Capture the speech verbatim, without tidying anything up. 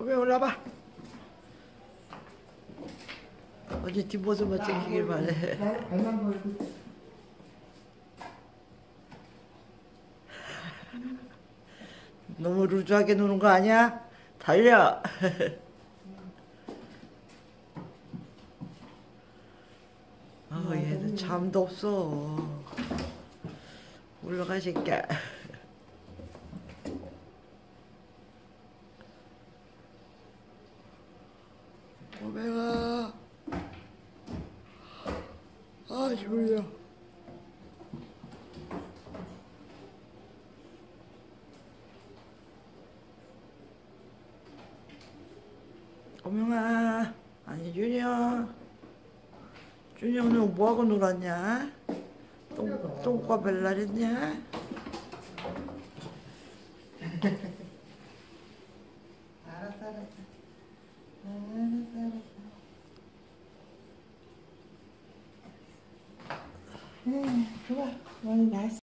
왜 올라봐. 어제 뒷모습만 찍히길 바래. 나는 발만 보여도 너무 루즈하게 노는 거 아니야? 달려. 아, 얘는 잠도 없어. 올라가, 새끼야. 오메가. 아, 졸려. 오명아. 아니, 준영. 준영, 너 뭐하고 놀았냐? 똥, 똥과 별날했냐? 알았어, 알았어. 알았어, 알았어. 에이, 좋아. 오늘 날씨